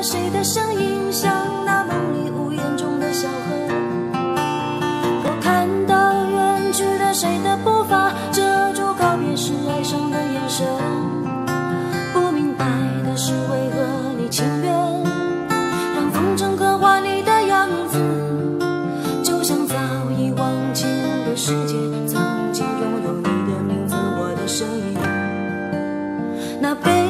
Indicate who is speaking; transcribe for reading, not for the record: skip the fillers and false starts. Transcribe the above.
Speaker 1: 谁的声音，像那梦里屋檐中的小河。我看到远去的谁的步伐，遮住告别时哀伤的眼神。不明白的是，为何你情愿让风筝刻画你的样子，就像早已忘情的世界，曾经拥有你的名字，我的声音。那悲